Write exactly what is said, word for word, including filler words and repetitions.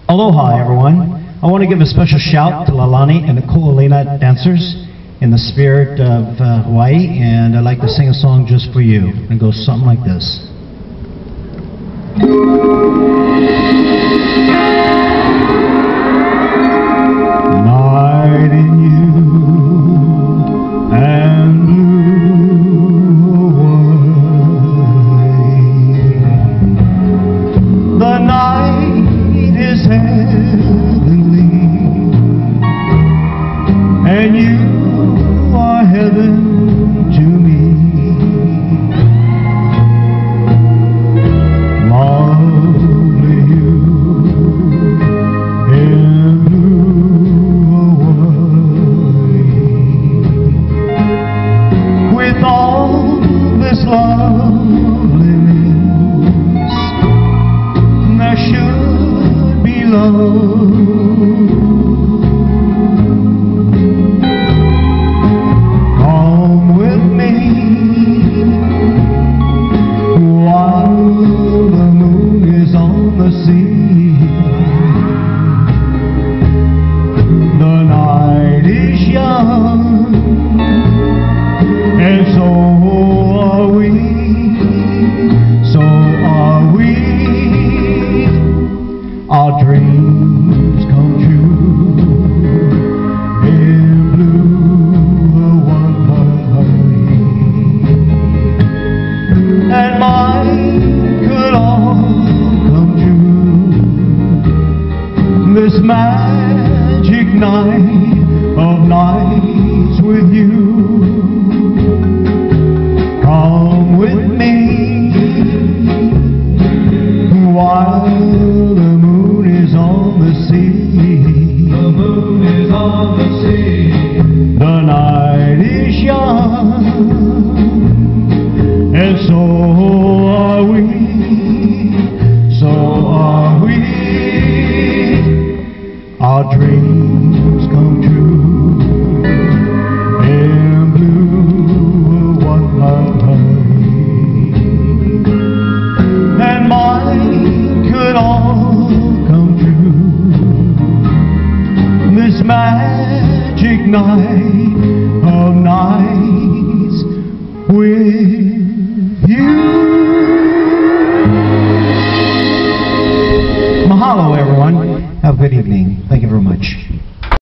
Aloha, everyone. I want to give a special shout to Lalani and the Ku'ulina dancers in the spirit of uh, Hawaii, and I'd like to sing a song just for you. It goes something like this. Night in you and blue away. The night is heavenly, and you are heaven to me. Lovely you in blue Hawaii. With all this loveliness, there should be love. Our dreams come true in blue Hawaii, and mine could all come true this magic night of nights with you. Come with me while the moon is on the sea. The moon is on the sea. The night is young, and so are we. So are we. Our dreams come true in blue Hawaii, and mine could all come true this magic night of nights with you. Mahalo, everyone. Have a good evening.